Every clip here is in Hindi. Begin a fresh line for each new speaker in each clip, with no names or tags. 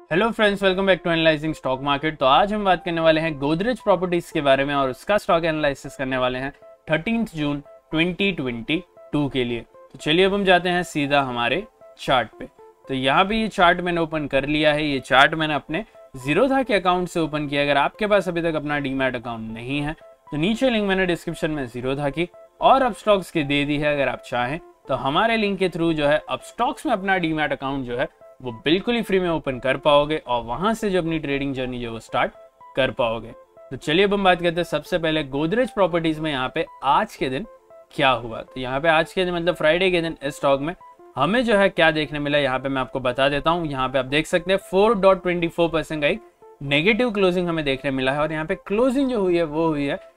Hello friends, welcome back to analysing stock market. तो आज हम बात करने वाले हैं गोदरेज प्रॉपर्टीज के बारे में और उसका स्टॉक एनालिसिस करने वाले हैं 13 जून 2022 के लिए। तो चलिए अब हम जाते हैं सीधा हमारे चार्ट पे। तो यहाँ पे ये चार्ट मैंने ओपन कर लिया है। ये चार्ट मैंने अपने जीरोधा के अकाउंट से ओपन किया। अगर आपके पास अभी तक अपना डीमैट अकाउंट नहीं है तो नीचे लिंक मैंने डिस्क्रिप्शन में जीरोधा की और अब स्टॉक्स की दे दी है। अगर आप चाहें तो हमारे लिंक के थ्रू जो है अब स्टॉक्स में अपना डीमैट अकाउंट जो है वो बिल्कुल ही फ्री में ओपन कर पाओगे और वहां से जो अपनी ट्रेडिंग जर्नी जो वो स्टार्ट कर पाओगे। तो चलिए अब हम बात करते हैं सबसे पहले गोदरेज प्रॉपर्टीज में यहाँ पे आज के दिन क्या हुआ। तो यहाँ पे आज के दिन मतलब फ्राइडे के दिन इस स्टॉक में हमें जो है क्या देखने मिला, यहाँ पे मैं आपको बता देता हूँ। यहाँ पे आप देख सकते हैं 4.24% का एक नेगेटिव क्लोजिंग हमें देखने मिला है और यहाँ पे क्लोजिंग जो हुई है वो हुई है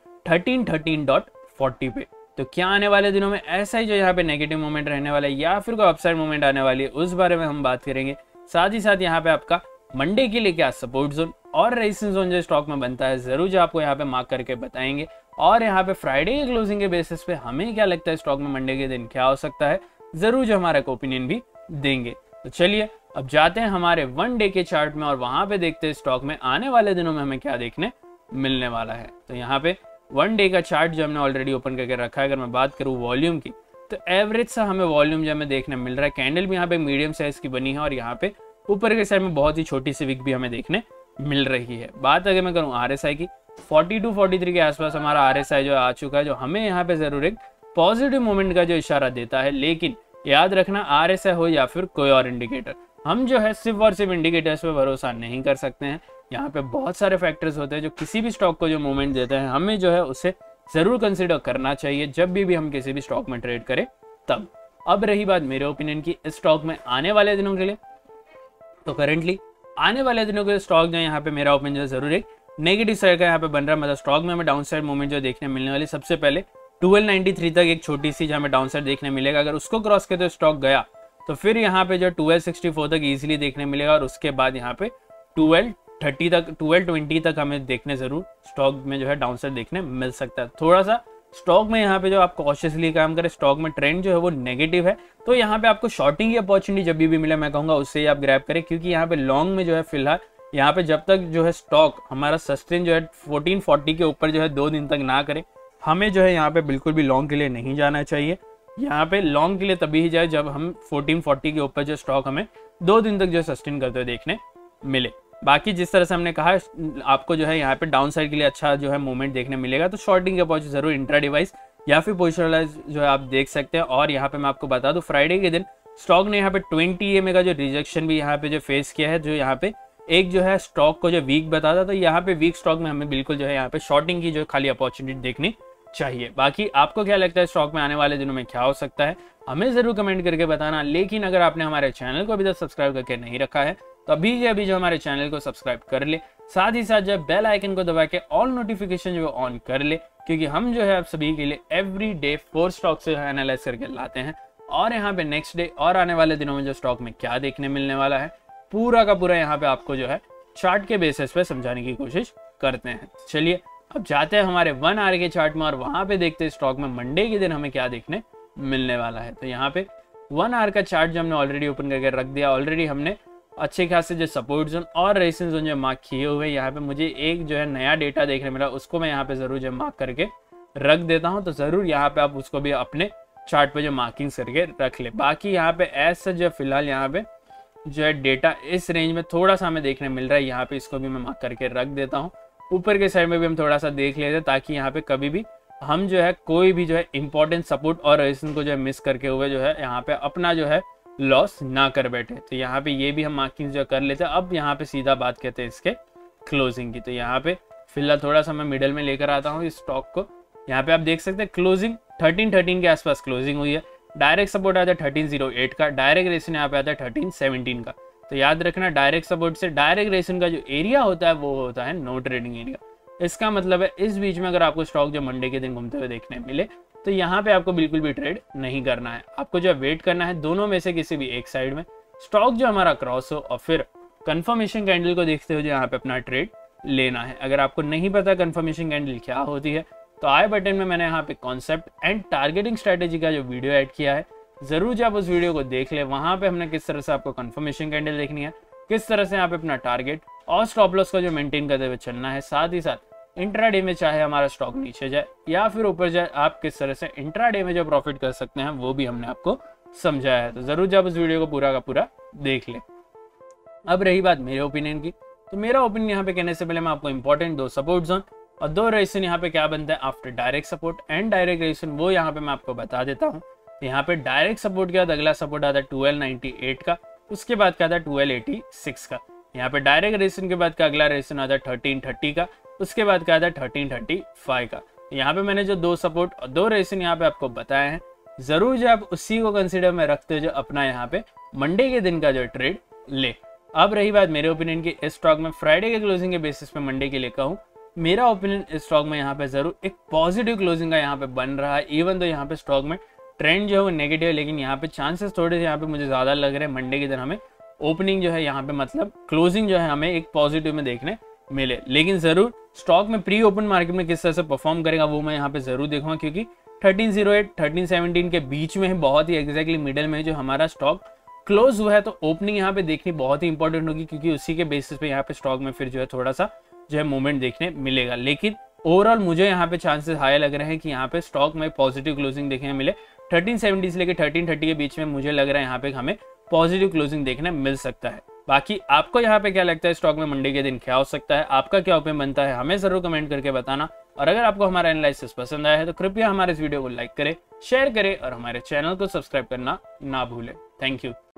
13.40 पे। तो क्या आने वाले दिनों में ऐसा ही जो यहाँ पे नेगेटिव मोमेंट रहने वाला है या फिर कोई अपसाइड मोमेंट आने वाली है, उस बारे में हम बात करेंगे। साथ ही साथ यहाँ पे आपका मंडे के लिए क्या सपोर्ट जोन और रेजिस्टेंस जोन जो स्टॉक में बनता है जरूर जो आपको यहाँ पे मार्क करके बताएंगे। और यहाँ पे फ्राइडे के क्लोजिंग के बेसिस पे हमें क्या लगता है स्टॉक में मंडे के दिन क्या हो सकता है, जरूर जो हमारा ओपिनियन भी देंगे। तो चलिए अब जाते हैं हमारे वन डे के चार्ट में और वहां पे देखते हैं स्टॉक में आने वाले दिनों में हमें क्या देखने मिलने वाला है। तो यहाँ पे वन डे का चार्ट जो हमने ऑलरेडी ओपन करके रखा है, अगर मैं बात करूँ वॉल्यूम की तो एवरेज सा हमें वॉल्यूम जो हमें देखने मिल रहा है। कैंडल भी यहाँ पे मीडियम साइज की बनी है और यहाँ पे ऊपर के साइड में बहुत ही छोटी सी विक भी हमें देखने मिल रही है। बात अगर मैं करूँ आरएसआई की 42 43 के आसपास हमारा आरएसआई जो आ चुका है, जो हमें यहाँ पे जरूर एक पॉजिटिव मूवमेंट का जो इशारा देता है। लेकिन याद रखना आरएसआई हो या फिर कोई और इंडिकेटर, हम जो है सिर्फ और सिर्फ इंडिकेटर्स पे भरोसा नहीं कर सकते हैं। यहाँ पे बहुत सारे फैक्टर्स होते हैं जो किसी भी स्टॉक को जो मूवमेंट देते हैं, हमें जो है उसे जरूर कंसिडर करना चाहिए जब भी हम किसी भी स्टॉक में ट्रेड करें तब। अब रही बात मेरे ओपिनियन की इस स्टॉक में आने वाले दिनों के लिए, तो करेंटली आने वाले दिनों के स्टॉक जो यहाँ पे मेरा ओपिनियन जरूर एक नेगेटिव साइड का यहाँ पे बन रहा है। मतलब स्टॉक में हमें डाउन साइड मूवमेंट जो देखने मिलने वाली, सबसे पहले 1293 तक एक छोटी सी जहाँ पे डाउन साइड देखने मिलेगा। अगर उसको क्रॉस करते स्टॉक गया तो फिर यहाँ पे जो 1264 तक इजीली देखने मिलेगा और उसके बाद यहाँ पे 1230 तक 1220 तक हमें देखने जरूर स्टॉक में जो है डाउन साइड देखने मिल सकता है। थोड़ा सा स्टॉक में यहाँ पे जो आप कॉशियसली काम करें, स्टॉक में ट्रेंड जो है वो नेगेटिव है तो यहाँ पे आपको शॉर्टिंग की अपॉर्चुनिटी जब भी मिले मैं कहूँगा उससे ही आप ग्रैब करें। क्योंकि यहाँ पे लॉन्ग में जो है फिलहाल यहाँ पे जब तक जो है स्टॉक हमारा सस्टेन जो है 1440 के ऊपर जो है 2 दिन तक ना करे, हमें जो है यहाँ पे बिल्कुल भी लॉन्ग के लिए नहीं जाना चाहिए। यहाँ पे लॉन्ग के लिए तभी ही जाए जब हम 1440 के ऊपर जो स्टॉक हमें 2 दिन तक जो सस्टेन करते हुए देखने मिले। बाकी जिस तरह से हमने कहा आपको जो है यहाँ पे डाउन साइड के लिए अच्छा जो है मूवमेंट देखने मिलेगा तो शॉर्टिंग के अपॉर्चुनिटी जरूर इंट्रा डिवाइस या फिर पोजिशनलाइज जो है आप देख सकते हैं। और यहाँ पे मैं आपको बता दूं फ्राइडे के दिन स्टॉक ने यहाँ पे 20 EMA का जो रिजेक्शन भी यहाँ पे जो फेस किया है, जो यहाँ पे एक जो है स्टॉक को जो वीक बताता, तो यहाँ पे वीक स्टॉक में हमें बिल्कुल जो है यहाँ पे शॉर्टिंग की जो खाली अपॉर्चुनिटी देखनी चाहिए। बाकी आपको क्या लगता है स्टॉक में आने वाले दिनों में क्या हो सकता है, हमें जरूर कमेंट करके बताना। लेकिन अगर आपने हमारे चैनल को अभी तक सब्सक्राइब करके नहीं रखा है तो अभी जो हमारे चैनल को सब्सक्राइब कर ले, साथ ही साथ जो बेल आइकन को दबा के ऑल नोटिफिकेशन जो ऑन कर ले, क्योंकि हम जो है आप सभी के लिए एवरी डे 4 स्टॉक से एनालाइज करके लाते हैं। और यहाँ पे नेक्स्ट डे और आने वाले दिनों में जो स्टॉक में क्या देखने मिलने वाला है पूरा का पूरा यहाँ पे आपको जो है चार्ट के बेसिस पे समझाने की कोशिश करते हैं। चलिए अब जाते हैं हमारे 1 आवर के चार्ट में और वहां पे देखते हैं स्टॉक में मंडे के दिन हमें क्या देखने मिलने वाला है। तो यहाँ पे 1 आवर का चार्ट जो हमने ऑलरेडी ओपन करके रख दिया, ऑलरेडी हमने अच्छे खासे जो सपोर्ट जोन और रेजिस्टेंस जोन जो मार्क किए हुए, यहाँ पे मुझे एक जो है नया डेटा देखने मिला, उसको मैं यहाँ पे जरूर जो मार्क करके रख देता हूँ। तो जरूर यहाँ पे आप उसको भी अपने चार्ट पे जो मार्किंग करके रख ले। बाकी यहाँ पे ऐसा जो फिलहाल यहाँ पे जो है डेटा इस रेंज में थोड़ा सा हमें देखने मिल रहा है, यहाँ पे इसको भी मैं मार्क करके रख देता हूँ। ऊपर के साइड में भी हम थोड़ा सा देख लेते हैं ताकि यहाँ पे कभी भी हम जो है कोई भी जो है इंपॉर्टेंट सपोर्ट और रेजिस्टेंस को जो है मिस करके हुए जो है यहाँ पे अपना जो है लॉस ना कर बैठे। तो यहाँ पे ये भी हम मार्किंग जो कर लेते हैं। अब यहाँ पे सीधा बात करते हैं इसके क्लोजिंग की। तो यहाँ पे फिलहाल थोड़ा सा मैं मिडल में लेकर आता हूँ इस स्टॉक को। यहाँ पे आप देख सकते हैं क्लोजिंग 1313 के आसपास क्लोजिंग हुई है। डायरेक्ट सपोर्ट आता है 1308 का, डायरेक्ट रेजिस्टेंस यहाँ पे आता है 1317 का। तो याद रखना डायरेक्ट सपोर्ट से डायरेक्ट रेजिस्टेंस का जो एरिया होता है वो होता है नो ट्रेडिंग एरिया। इसका मतलब है इस बीच में अगर आपको स्टॉक जो मंडे के दिन घूमते हुए देखने मिले तो यहाँ पे आपको बिल्कुल भी ट्रेड नहीं करना है। आपको जो वेट करना है दोनों में से किसी भी एक साइड में स्टॉक जो हमारा क्रॉस हो और फिर कंफर्मेशन कैंडल को देखते हुए जो यहाँ पे अपना ट्रेड लेना है। अगर आपको नहीं पता कंफर्मेशन कैंडल क्या होती है तो आई बटन में मैंने यहाँ पे कॉन्सेप्ट एंड टारगेटिंग स्ट्रेटेजी का जो वीडियो ऐड किया है, जरूर जो आप उस वीडियो को देख ले। वहां पे हमने किस तरह से आपको कंफर्मेशन कैंडल देखनी है, किस तरह से यहाँ पे अपना टारगेट और स्टॉप लॉस का जो मेंटेन करते हुए चलना है, साथ ही साथ इंट्राडे में चाहे हमारा स्टॉक नीचे जाए या फिर ऊपर जाए, आप किस तरह से इंट्राडे में जो प्रॉफिट कर सकते हैं वो भी हमने आपको समझाया है। तो जरूर जब उस वीडियो को पूरा का पूरा देख ले। अब रही बात मेरे ओपिनियन की, तो मेरा ओपिनियन यहाँ पे कहने से पहले मैं आपको इंपॉर्टेंट 2 सपोर्ट जोन और 2 रेजिस्टेंस यहाँ पे क्या बनता है after direct support and direct resistance, वो यहाँ पे मैं आपको बता देता हूँ। यहाँ पे डायरेक्ट सपोर्ट के बाद अगला सपोर्ट आता है 1298 का, उसके बाद क्या आता है 1286 का। यहाँ पे डायरेक्ट रेजिस्टेंस के बाद का अगला रेजिस्टेंस आता है 1330 का, उसके बाद क्या आता है 1335 का। यहाँ पे मैंने जो 2 सपोर्ट और 2 रेजिस्टेंस यहाँ पे आपको बताए हैं, जरूर जो आप उसी को कंसिडर में रखते हो जो अपना यहाँ पे मंडे के दिन का जो ट्रेड ले। अब रही बात मेरे ओपिनियन की, इस स्टॉक में फ्राइडे के क्लोजिंग के बेसिस पे मंडे के लिए कहूँ, मेरा ओपिनियन इस स्टॉक में यहाँ पे जरूर एक पॉजिटिव क्लोजिंग का यहाँ पे बन रहा है। इवन तो यहाँ पे स्टॉक में ट्रेंड जो है वो नेगेटिव है, लेकिन यहाँ पे चांसेस थोड़े से यहाँ पे मुझे ज्यादा लग रहे हैं मंडे के दिन हमें ओपनिंग जो है यहाँ पे मतलब क्लोजिंग जो है हमें एक पॉजिटिव में देखने मिले। लेकिन जरूर स्टॉक में प्री ओपन मार्केट में किस तरह से परफॉर्म करेगा वो मैं यहाँ पे जरूर देखूंगा, क्योंकि 1308 1317 के बीच में है, बहुत ही एग्जैक्टली मिडल में जो हमारा स्टॉक क्लोज हुआ है। तो ओपनिंग यहाँ पे देखनी बहुत ही इंपॉर्टेंट होगी, क्योंकि उसी के बेसिस पे यहाँ पे स्टॉक में फिर जो है थोड़ा सा जो है मूवमेंट देखने मिलेगा। लेकिन ओवरऑल मुझे यहाँ पे चांसेस हाई लग रहे हैं कि यहाँ पे स्टॉक में पॉजिटिव क्लोजिंग देखने मिले। 1370 से लेकर 1330 के बीच में मुझे लग रहा है यहाँ पे हमें पॉजिटिव क्लोजिंग देखने मिल सकता है। बाकी आपको यहाँ पे क्या लगता है स्टॉक में मंडे के दिन क्या हो सकता है, आपका क्या ओपिनियन बनता है, हमें जरूर कमेंट करके बताना। और अगर आपको हमारा एनालिसिस पसंद आया है तो कृपया हमारे इस वीडियो को लाइक करें, शेयर करें और हमारे चैनल को सब्सक्राइब करना ना भूलें। Thank you.